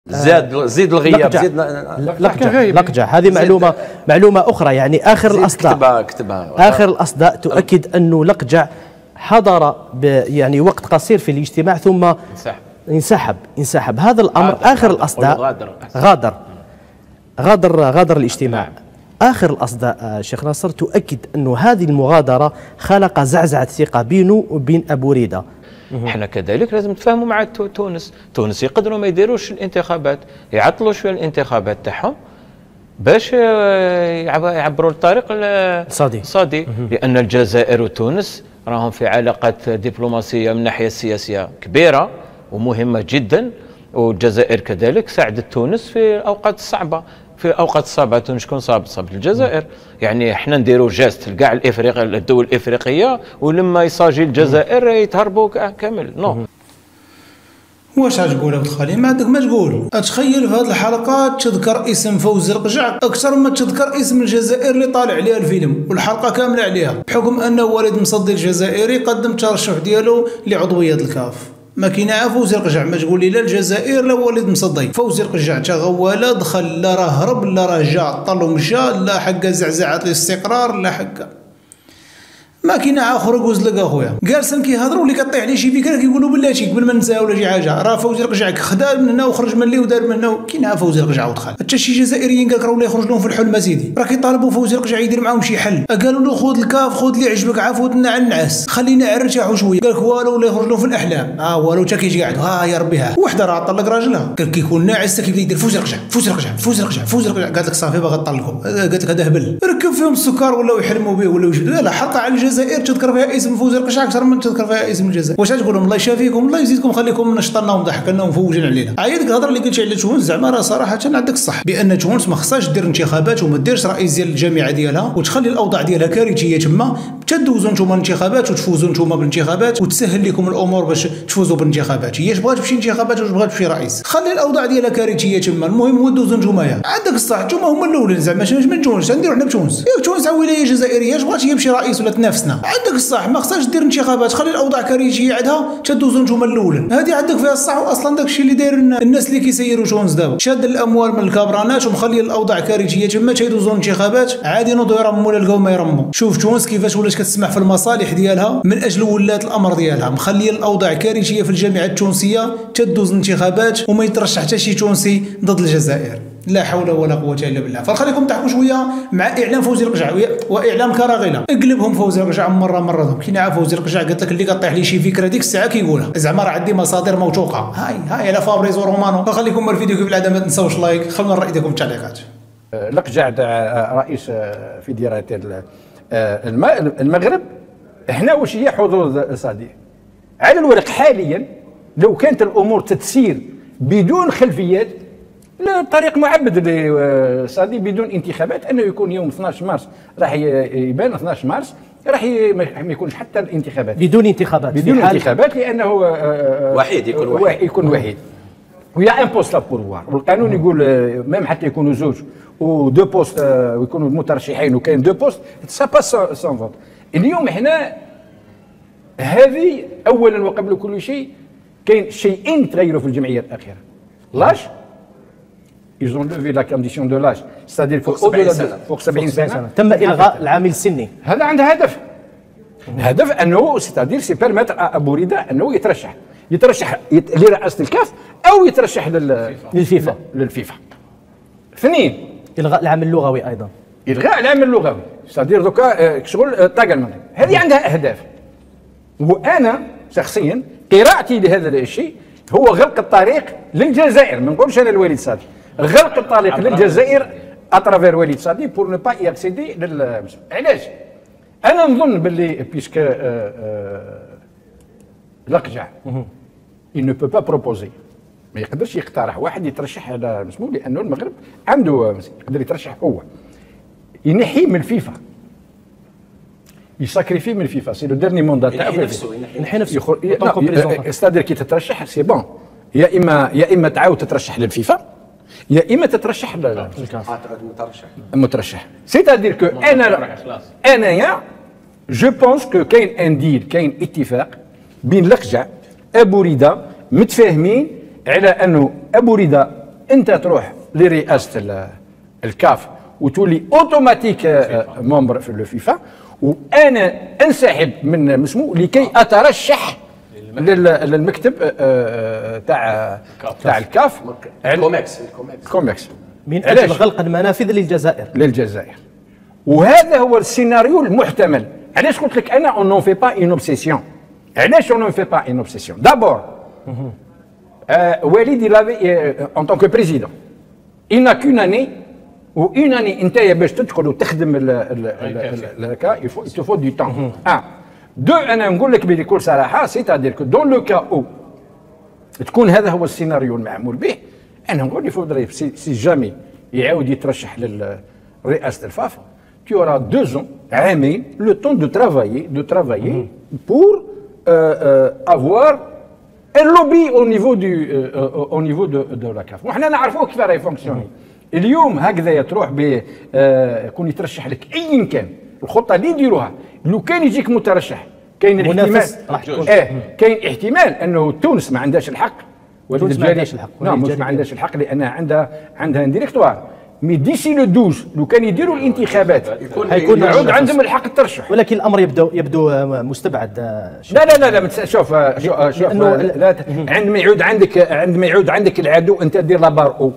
زيد الغياب، زيد لقجع. هذه معلومة أخرى. يعني آخر الأصداء آخر الأصداء تؤكد أنه لقجع حضر يعني وقت قصير في الاجتماع ثم انسحب. هذا الأمر آخر الأصداء غادر الاجتماع. آخر الأصداء شيخ ناصر تؤكد أنه هذه المغادرة خلق زعزعة ثقة بينه وبين أبو ريدة. احنا كذلك لازم نتفاهموا مع تونس يقدروا ما يديروش الانتخابات، يعطلوا شويه الانتخابات تاعهم باش يعبروا الطريق الصادي، لان الجزائر وتونس راهم في علاقات دبلوماسيه من الناحيه السياسيه كبيره ومهمه جدا، والجزائر كذلك ساعدت تونس في الاوقات الصعبه. في الاوقات الصعبه تونس شكون صابت الجزائر. يعني احنا نديروا جاست لكاع الدول الافريقيه، ولما يصاجي الجزائر يتهربوا كامل. واش تقول ابو خالي؟ ما عندك ما تقول. اتخيل في هذه الحلقات تذكر اسم فوزي القجع اكثر ما تذكر اسم الجزائر اللي طالع عليها الفيلم والحلقه كامله عليها، بحكم انه والد مصدي الجزائري قدم الترشح ديالو لعضويه الكاف. ما كاين فوزي القجع، ما تقول لي لا الجزائر لا وليد مصدي. فوزي القجع تا هو لا دخل لا راه هرب لا راه جا طل ومشى، لا حق زعزعات الاستقرار لا حق ما كاين خرج وزلق اخويا. جالسين كيهضروا اللي كطيح عليه شي فكره كيقولوا بلاتي قبل ما ننساو ولا شي حاجه، راه فوزي القجع خدا من هنا وخرج من اللي ودار من هنا. كاين فوزي القجع ودخل حتى شي جزائريين قال لك راه ولا يخرج لهم في الحلم سيدي، راه كيطالبوا فوزي القجع يدير معاهم شي حل. قالوا له خذ الكاف خذ اللي عجبك عفوتنا على النعاس خلينا نرتاحوا شويه. قال لك والو ولا يخرج لهم في الاحلام. والو حتى كيجي قاعد يا ربي وحده راه طلق راجلها. قال كيكون ناعس كيبدا يدير فوزي القجع فوزي القجع فوزي القجع فوزي القجع. قالت لك صافي باغا طلقهم. قالت لك هذا هبل ركب فيهم السكر ولاو يحلموا به ولاو يجبدوا. لا حلقه على الجزائر تذكر فيها اسم فوزي القجع اكثر من تذكر فيها اسم الجزائر. واش تقول لهم الله يشافيكم الله يزيدكم خليكم نشطنا وضحكنا ومفوجين علينا. ديك الهضره اللي قلتي على تونس زعما راه صراحه عندك الصح، بان تونس ما خصهاش دير انتخابات وما ديرش رئيس ديال الجامعه ديالها وتخلي الاوضاع ديالها كارثيه تما، تدوزوا نتوما الانتخابات وتفوزوا نتوما بالانتخابات وتسهل لكم الامور باش تفوزوا بالانتخابات. هي بغات تمشي انتخابات واش بغات تمشي رئيس، خلي الاوضاع ديالها كارثيه تما. المهم هو دوزوا نتوما عندك الصح. نتوما هما الاولين زعما من تونس نديروا حنا بتونس. تونس ولايه جزائريه اش بغات هي تمشي رئيس ولا تنافسنا. عندك الصح ما خصهاش دير انتخابات، خلي الاوضاع كارثيه عندها تدوزوا نتوما الاولين. هذه عندك فيها الصح. واصلا داك الشيء اللي داير الناس اللي كيسيروا تونس دابا شاد الاموال من الكبرانات ومخلي الاوضاع كارثيه تما تيدوزوا انتخابات عادي نوضوا يرموا ولا لقاو ما يرموا. شوف تونس كيفاش ولات كتسمح في المصالح ديالها من اجل ولات الامر ديالها، مخليه الاوضاع كارثيه في الجامعه التونسيه تدوز انتخابات وما يترشح حتى شي تونسي ضد الجزائر. لا حول ولا قوه الا بالله. فخليكم تحكوا شويه مع اعلام فوزي القجع واعلام كراغيله. اقلبهم فوزي القجع مره كاين فوزي القجع قالت لك اللي كطيح لي شي فكره ديك الساعه كيقولها زعما راه عندي مصادر موثوقه. هاي على فابريزو رومانو. فخليكم الفيديو كيف العاده ما تنساوش لايك. خلونا الراي ديالكم في التعليقات. القجع رئيس فيدراليه المغرب هنا واش هي حظوظ صادي على الورق حاليا. لو كانت الامور تتسير بدون خلفيات طريق معبد اللي صادي بدون انتخابات، انه يكون يوم 12 مارس راح يبان 12 مارس راح ما يكونش حتى الانتخابات بدون انتخابات لانه وحيد يكون وحيد ويا ان بوست بوروار. والقانون يقول ميم حتى يكونوا زوج ودو بوست ويكونوا مترشحين وكاين دو بوست سا باس سون فوت. اليوم احنا هذه اولا وقبل كل شيء كاين شيئين تغيروا في الجمعيه الاخيره. لاش ils ont levé la condition de l'âge c'est-à-dire فوق 70 سنه تم الغاء العامل السني. هذا عنده هدف انه c'est-à-dire سي بيرميتر ابو ريده انه يترشح لرئاسه الكاف او يترشح للفيفا. اثنين الغاء العامل اللغوي ايضا. الغاء العامل اللغوي c'est-à-dire دوكا شغل طاقه هذه عندها اهداف. وانا شخصيا قراءتي لهذا الشيء هو غلق الطريق للجزائر. ما نقولش انا الوليد صادي، غلق الطريق للجزائر اترافير وليد صادي بور نو با ياكسيدي علاش؟ انا نظن باللي بيسك القجع il ne peut pas proposer ما يقدرش يقترح واحد يترشح على مسمو لانه المغرب عنده يقدر يترشح هو ينحي من الفيفا يساكريفي من الفيفا سي لو ديرني موندا تاعو ينحي نفسه استادير كي تترشح سي بون يا اما تعاود تترشح للفيفا يا اما تترشح مترشح سيتادير كو انايا جو بونس كو كاين ان ديل كاين اتفاق بين القجع ابو ريده متفاهمين على انه ابو ريده انت تروح لرئاسه الكاف وتولي اوتوماتيك ممبر في الفيفا، وانا انسحب من مسمو لكي اترشح للمكتب تاع الكاف كوميكس من اجل غلق المنافذ للجزائر. وهذا هو السيناريو المحتمل. علاش قلت لك انا اون نون في با اون اوبسيسيون؟ علاش اون نون في با اون اوبسيسيون؟ دابور وليد ان طونك بريزيدون il n'a qu'une année ou une année انت باش تدخل وتخدم هكا il te faut du temps. un دو انا نقول لك بكل صراحه سيتادير كو دون لو كا او تكون هذا هو السيناريو المعمول به، انا نقول لي فودري سي جامي يعاود يترشح لرئاسه الفاف tu auras 2 ans عامين le temps de travailler pour avoir un lobby au niveau de la CAF. وحنا نعرفوا كيف راهي فونكسيوني. اليوم هكذا تروح يكون يترشح لك ايا كان الخطه اللي يديروها، لو كان يجيك مترشح كاين الاحتمال كاين احتمال انه تونس ما عندهاش الحق، تونس ما عندهاش الحق، نعم ما عندهاش الحق لانها عندها ديريكتوار. مي ديسي لو 12 لو كان يديروا الانتخابات حيكون يعود عندهم الحق الترشح. ولكن الامر يبدو مستبعد. لا شوف عندما يعود عندك العدو انت دير لابار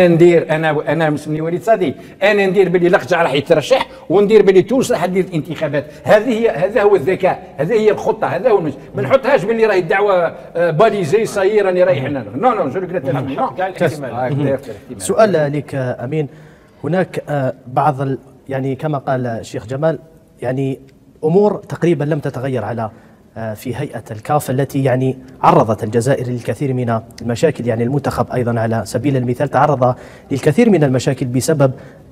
انا مسمي وليد صادي، انا ندير باللي لقجع راح يترشح وندير باللي تونس راح دير الانتخابات. هذا هو الذكاء، هذه هي الخطه، هذا هو ما نحطهاش باللي راهي الدعوه باليزي صاير راني رايح هنا. نو جو ريغريت الاحتمال. سؤال لك امين، هناك بعض يعني كما قال الشيخ جمال يعني امور تقريبا لم تتغير على في هيئة الكاف التي يعني عرضت الجزائر للكثير من المشاكل. يعني المنتخب أيضا على سبيل المثال تعرض للكثير من المشاكل بسبب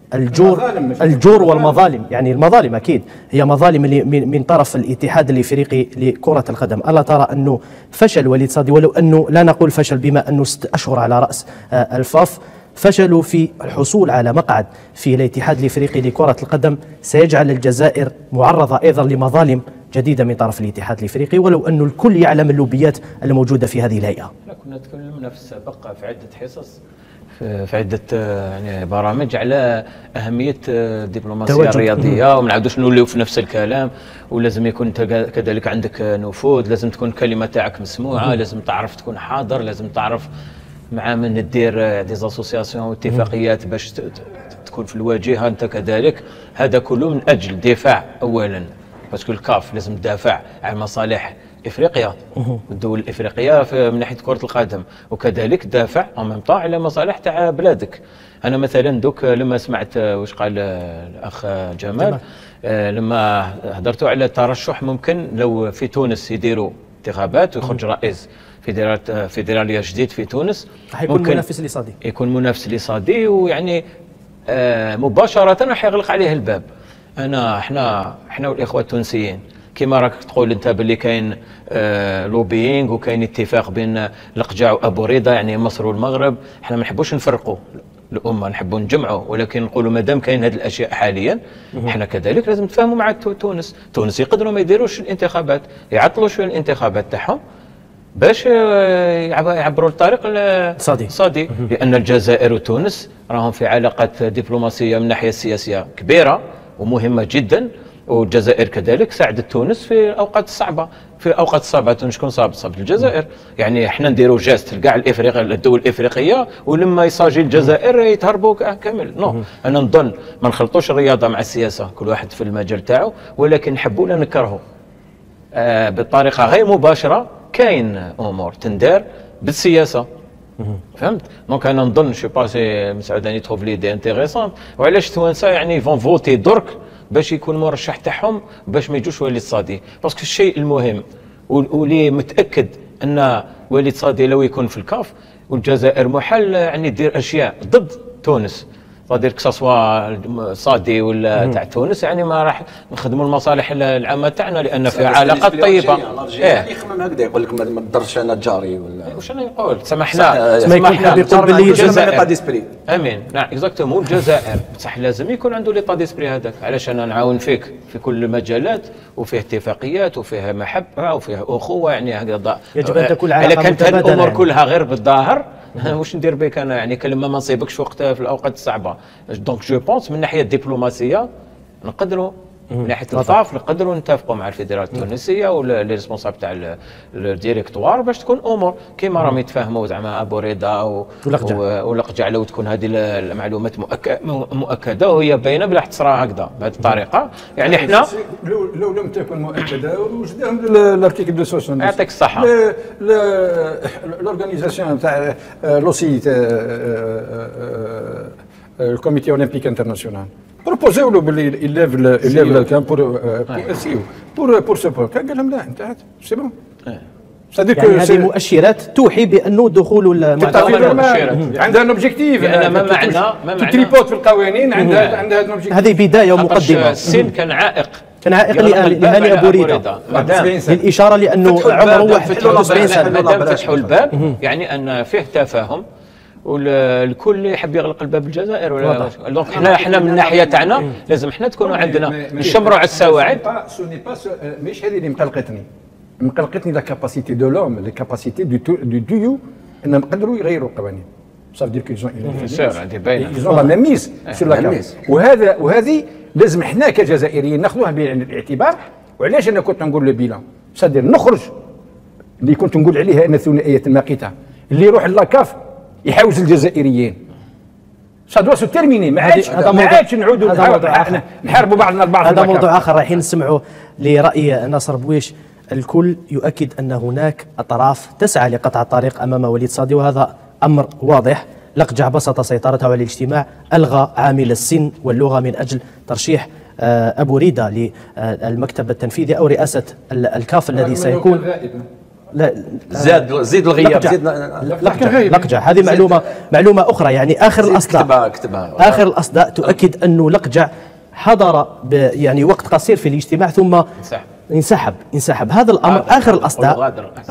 الجور والمظالم. يعني المظالم أكيد هي مظالم من طرف الاتحاد الإفريقي لكرة القدم. ألا ترى أنه فشل وليد صادي، ولو أنه لا نقول فشل بما أنه 6 أشهر على رأس الفاف، فشلوا في الحصول على مقعد في الاتحاد الإفريقي لكرة القدم سيجعل الجزائر معرضة أيضا لمظالم جديدة من طرف الاتحاد الإفريقي، ولو أنه الكل يعلم اللوبيات الموجودة في هذه الهيئة. كنا تكلمنا في السابق في عدة حصص في عدة يعني برامج على أهمية الدبلوماسية الرياضية، وما نعاودوش نوليو في نفس الكلام، ولازم يكون كذلك عندك نفوذ، لازم تكون الكلمة تاعك مسموعة، لازم تعرف تكون حاضر، لازم تعرف مع من دير ديزاسوسياسيون واتفاقيات باش تكون في الواجهة أنت كذلك. هذا كله من أجل الدفاع أولا، باسكو الكاف لازم تدافع عن مصالح افريقيا والدول الافريقيه من ناحيه كره القدم، وكذلك تدافع ان ميم طون على مصالح تاع بلادك. انا مثلا دوك لما سمعت واش قال الاخ جمال لما هضرتوا على الترشح، ممكن لو في تونس يديروا انتخابات ويخرج رئيس فيدراليه جديد في تونس، يكون منافس لصادي، يكون منافس لصادي، ويعني مباشره راح يغلق عليه الباب. احنا والاخوه التونسيين كما راك تقول انت باللي كاين لوبينغ وكاين اتفاق بين القجع وابو رضا، يعني مصر والمغرب. احنا ما نحبوش نفرقوا الامه، نحبوا نجمعوا، ولكن نقولوا مادام كاين هذه الاشياء حاليا احنا كذلك لازم نتفاهموا مع تونس يقدروا ما يديروش الانتخابات، يعطلوا شويه الانتخابات تاعهم باش يعبروا الطريق صادي، لان الجزائر وتونس راهم في علاقات دبلوماسيه من الناحيه السياسيه كبيره ومهمه جدا، والجزائر كذلك ساعدت تونس في الاوقات الصعبه. تونس شكون صابت الجزائر؟ يعني احنا نديروا جاست لكاع الدول الافريقيه، ولما يصاجي الجزائر يتهربوا كامل. نو انا نظن ما نخلطوش الرياضه مع السياسه، كل واحد في المجال تاعو، ولكن نحبوا ولا نكرهوا بطريقه غير مباشره. كاين امور تندار بالسياسه، فهمت؟ دونك انا نظن شو باسي مسعود تروف لي دي انتيريسون. وعلاش التوانسه يعني فون فوتي درك باش يكون مرشح تاعهم باش ما يجوش وليد صادي، باسكو الشيء المهم واللي متاكد ان وليد صادي لو يكون في الكاف والجزائر محل يعني دير اشياء ضد تونس، صدير كسوا صادي ولا تاع تونس، يعني ما راح نخدموا المصالح العامه تاعنا لان فيها علاقات طيبه. يعني يخمم هكذا يقول لك ما نضرش انا جاري ولا واش انا نقول سمحنا يقول باللي الجزائر ديسبري. امين، نعم اكزاكتومون. الجزائر بصح لازم يكون عنده ليطا ديسبري هذاك، علاش انا نعاون فيك في كل المجالات وفيه اتفاقيات وفيها محبه وفيها اخوه، يعني هكذا يجب ان تكون علاقه كانت متبادله. الامور كلها غير بالظاهر واش ندير بك انا، يعني كلمه ما نصيبكش وقتها في الاوقات الصعبه. دونك جو بونس من الناحيه الدبلوماسيه نقدروا، من ناحيه الطاف نقدروا نتفقوا مع الفيدراليه التونسيه ولا لي ريسبونسابل تاع الديريكتوار باش تكون امور كيما راهم يتفاهموا زعما ابو رضا ولقجع، لو تكون هذه المعلومات مؤكده وهي باينه بلا تصرى هكذا بهذه الطريقه. يعني احنا لو لم تكن مؤكده وجدهم الارتيكل 270. يعطيك الصحه. لورغانيزاسيون تاع لوسي الكوميتي اولمبيك انترناسيونال بروبوزيو له باللي يليف الكام بور سو بور، قال لهم لا انتهت سي بون. يعني هذه مؤشرات توحي بانه دخول عندها ان اوبجيكتيف، ما معنى تريبوت في القوانين، عندها ان اوبجيكتيف. هذه بدايه ومقدمه. السن كان عائق لهاني ابو رضا للاشاره لانه عمره 91 سنه. ما دام فتحوا الباب يعني ان فيه تفاهم والكل يحب يغلق الباب الجزائر ولا. دونك احنا من الناحيه تاعنا لازم احنا تكونوا عندنا نشمروا على السواعد. مش هذه اللي مقلقتني لا كاباسيتي دو لوم، لا كاباسيتي دو ديو انهم يقدروا يغيروا القوانين. صافي دير كيزون هذه باينه لا ميميز سور لا كاس. وهذه لازم احنا كجزائريين ناخذوها بعين الاعتبار. وعلاش انا كنت نقول لو بيلان صدر نخرج اللي كنت نقول عليها ان ثنائيه الماقيته اللي يروح لاكاف يحاوز الجزائريين سا سو تيرميني. ما عادش نعودوا نحاربوا بعضنا البعض. هذا موضوع اخر رايحين نسمعوا لراي ناصر بويش. الكل يؤكد ان هناك اطراف تسعى لقطع الطريق امام وليد صادي، وهذا امر واضح. لقجع بسط سيطرته على الاجتماع، الغى عامل السن واللغه من اجل ترشيح ابو رضا للمكتب التنفيذي او رئاسه الكاف الذي سيكون. لا زيد الغياب، زيد لقجع. هذه معلومه اخرى. يعني اخر الاصداء تؤكد انه لقجع حضر يعني وقت قصير في الاجتماع ثم انسحب. هذا الامر اخر الاصداء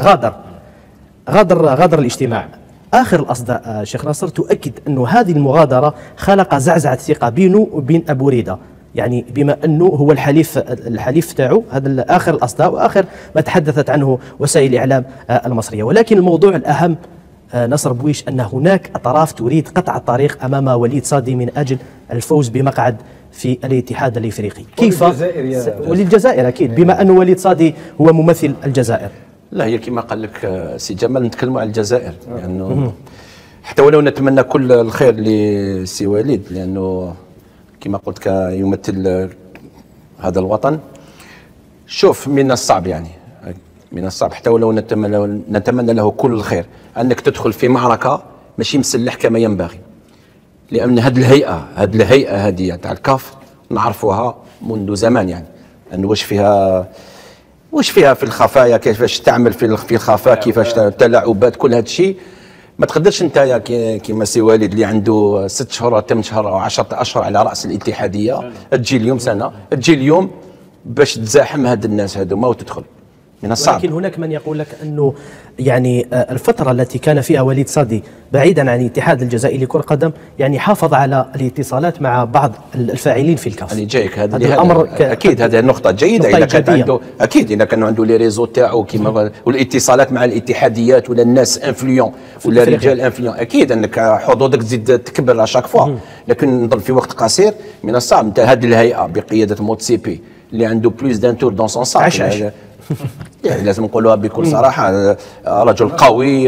غادر الاجتماع. اخر الاصداء شيخ ناصر تؤكد انه هذه المغادره خلق زعزعه ثقه بينه وبين ابو رضا، يعني بما انه هو الحليف تاعو. هذا اخر الاصداء واخر ما تحدثت عنه وسائل الاعلام المصريه. ولكن الموضوع الاهم نصر بويش ان هناك اطراف تريد قطع الطريق امام وليد صادي من اجل الفوز بمقعد في الاتحاد الافريقي. كيف؟ وللجزائر اكيد، بما ان وليد صادي هو ممثل الجزائر. لا هي كما قال لك سي جمال نتكلموا على الجزائر، لانه يعني حتى ولو نتمنى كل الخير لسي وليد، لانه كما قلت كيمثل هذا الوطن. شوف من الصعب، يعني من الصعب حتى ولو نتمنى له كل الخير انك تدخل في معركه ماشي مسلح كما ينبغي، لان هذه الهيئه هذه تاع الكاف نعرفوها منذ زمان، يعني انه واش فيها في الخفايا، كيفاش تعمل في الخفاء، كيفاش تلاعبات، كل هذا الشيء ما تقدرش انت كيما سي وليد اللي عنده 6 شهور 8 شهور او 10 اشهر على راس الاتحاديه تجي اليوم سنه، تجي اليوم باش تزاحم هاد الناس هذوما وتدخل من الصعب. لكن هناك من يقول لك انه يعني الفتره التي كان فيها وليد صادي بعيدا عن الاتحاد الجزائري لكرة القدم يعني حافظ على الاتصالات مع بعض الفاعلين في الكاف. يعني جايك هذا الامر اكيد هذه نقطه جيده. اذا كان عنده اكيد اذا كانوا عنده لي ريزو تاعو كيما والاتصالات مع الاتحاديات ولا الناس انفليون ولا رجال انفليون، اكيد انك حظوظك تزيد تكبر اشاك فوا. لكن نظل في وقت قصير من الصعب انت هذه الهيئه بقياده موتسيبي اللي عنده بلوس دان تور دون سون ساك، يعني لازم نقولوها بكل صراحه رجل قوي.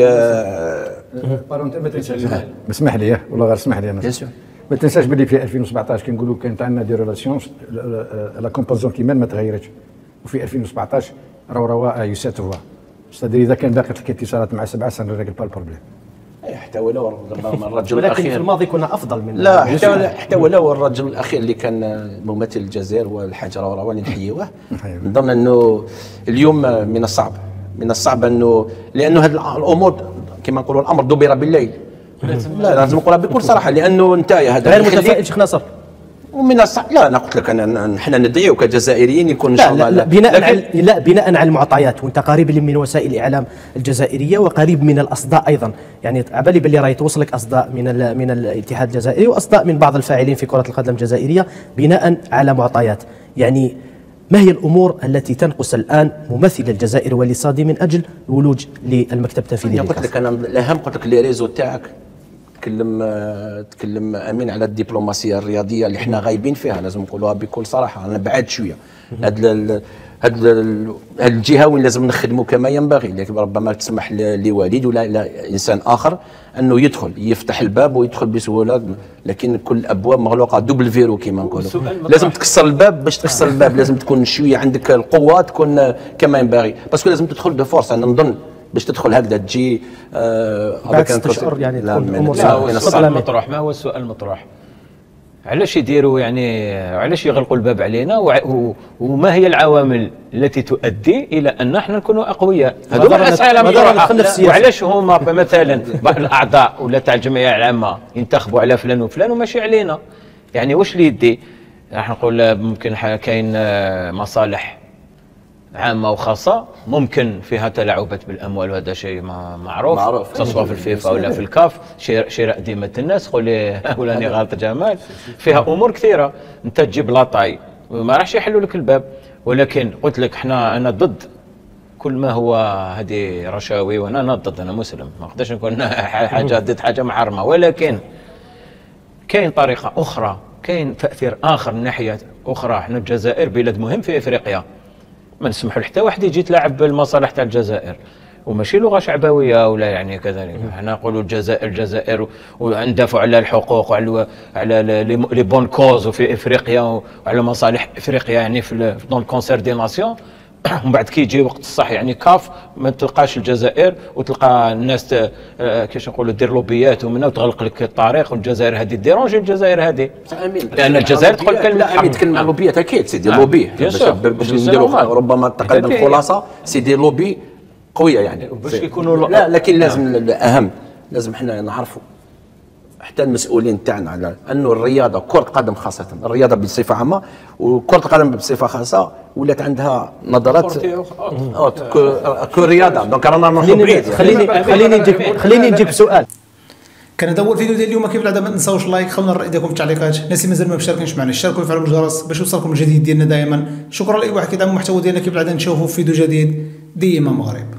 اسمح لي والله غير اسمح لي انا ما تنساش باللي في 2017 كنقولوا كانت عندنا دي ريلاسيون لا كومبوزون كيمان ما تغيرتش، وفي 2017 روا يساتوا استاذ اذا كان باقي الاتصالات مع 7 سنين الراجل با البروبليم. حتى ولو الرجل الاخير ولكن في الماضي كنا افضل من لا حتى ولو الرجل الاخير اللي كان ممثل الجزائر والحاج روراوا اللي نحيوه. نظن انه اليوم من الصعب انه لانه هذه الامور كما نقولوا الامر دبر بالليل، لا لازم نقولها بكل صراحه، لانه نتايا هذا غير متفائل شيخ ناصر. ومن الصعب، لا انا قلت لك احنا ندعيو كجزائريين يكون ان شاء الله لا بناء على المعطيات، وانت قريب من وسائل الاعلام الجزائريه وقريب من الاصداء ايضا، يعني على بالي راهي توصلك اصداء من الاتحاد الجزائري واصداء من بعض الفاعلين في كره القدم الجزائريه بناء على معطيات. يعني ما هي الامور التي تنقص الان ممثل الجزائر ولي صادي من اجل الولوج للمكتب التنفيذي؟ قلت لك انا الاهم، قلت لك لي ريزو تاعك تكلم امين على الدبلوماسيه الرياضيه اللي احنا غايبين فيها، لازم نقولوها بكل صراحه. انا بعد شويه هاد الجهه وين لازم نخدموا كما ينبغي، لكن ربما تسمح لوالد ولا انسان اخر انه يدخل يفتح الباب ويدخل بسهوله، لكن كل الابواب مغلوقه دوبل فيرو كما نقولوا. لازم تكسر الباب، باش تكسر الباب لازم تكون شويه عندك القوه، تكون كما ينبغي، باسكو لازم تدخل بفورس. انا نظن باش تدخل هكذا تجي بعد 6 اشهر يعني تكون الامور مطروح. ما هو السؤال المطروح؟ علاش يديروا يعني علاش يغلقوا الباب علينا، وما هي العوامل التي تؤدي الى ان احنا نكونوا اقوياء؟ هذول الاسئله مطروحه. وعلاش هما مثلا الاعضاء ولا تاع الجمعيه العامه ينتخبوا على فلان وفلان وماشي علينا؟ يعني واش اللي يدي؟ راح نقول ممكن كاين مصالح عامة وخاصة ممكن فيها تلاعبات بالأموال، وهذا شيء معروف سواء في الفيفا ولا في الكاف، شراء ذمة الناس، قولي فلاني غلط جمال، فيها أمور كثيرة. أنت تجيب لاطاي ما راحش يحلوا لك الباب، ولكن قلت لك أنا ضد كل ما هو هذه رشاوي، وأنا ضد، أنا مسلم ما نقدرش نكون حاجة ضد حاجة محرمة، ولكن كاين طريقة أخرى، كاين تأثير آخر من ناحية أخرى. احنا الجزائر بلاد مهم في إفريقيا، ما نسمحوا حتى واحد يجي يتلاعب بالمصالح تاع الجزائر، وماشي لغه شعبويه ولا يعني كذلك. احنا نقولوا الجزائر وندافعوا على الحقوق وعلى لي بون كوز في افريقيا وعلى مصالح افريقيا، يعني في دون كونسير دي ناسيون. ومن بعد كي يجي وقت الصح يعني كاف ما تلقاش الجزائر، وتلقى الناس كيفاش نقولوا دير لوبيات ومنها وتغلق لك الطريق، والجزائر هذه ديرونجي الجزائر هذه، لان الجزائر تقول كلمه لا امين تكلم عن لوبيات اكيد سيدي لوبي باش نديروا ربما تقريبا الخلاصه سيدي لوبي قويه يعني باش يكونوا لا، لكن لازم الاهم لازم احنا نعرفوا حتى المسؤولين تاعنا على انه الرياضه كره القدم خاصه، الرياضه بصفه عامه وكره القدم بصفه خاصه ولات عندها نظرات كرياضه. دونك رانا نروحوا بعيد. خليني نجيب سؤال. كان هذا هو الفيديو ديال اليوم. كيف العاده ما تنساوش لايك، خلونا الراي ديالكم في التعليقات. الناس اللي مازال ما مشاركينش معنا اشتركوا وفعلوا الجرس باش يوصلكم الجديد ديالنا دائما. شكرا لاي واحد كيدعم المحتوى ديالنا. كيف العاده نشوفوا في فيديو جديد ديما مغرب.